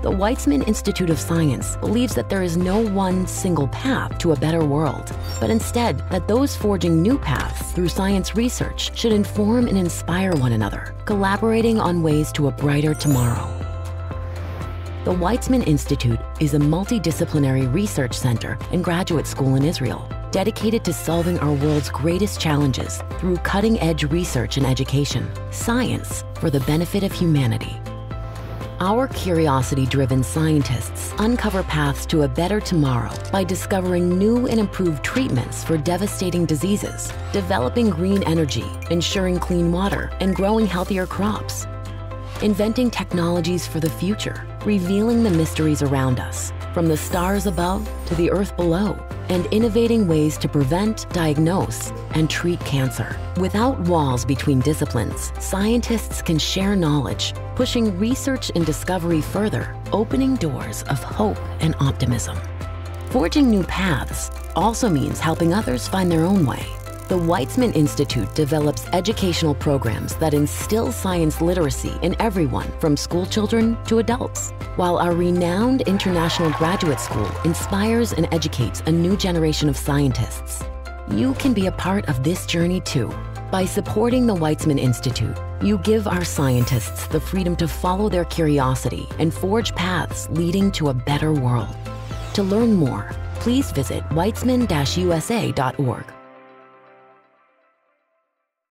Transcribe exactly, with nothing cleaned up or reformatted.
The Weizmann Institute of Science believes that there is no one single path to a better world, but instead that those forging new paths through science research should inform and inspire one another, collaborating on ways to a brighter tomorrow. The Weizmann Institute is a multidisciplinary research center and graduate school in Israel, dedicated to solving our world's greatest challenges through cutting-edge research and education, science for the benefit of humanity. Our curiosity-driven scientists uncover paths to a better tomorrow by discovering new and improved treatments for devastating diseases, developing green energy, ensuring clean water, and growing healthier crops. Inventing technologies for the future, revealing the mysteries around us, from the stars above to the earth below, and innovating ways to prevent, diagnose, and treat cancer. Without walls between disciplines, scientists can share knowledge, pushing research and discovery further, opening doors of hope and optimism. Forging new paths also means helping others find their own way. The Weizmann Institute develops educational programs that instill science literacy in everyone from school children to adults, while our renowned international graduate school inspires and educates a new generation of scientists. You can be a part of this journey too. By supporting the Weizmann Institute, you give our scientists the freedom to follow their curiosity and forge paths leading to a better world. To learn more, please visit weizmann dash U S A dot org.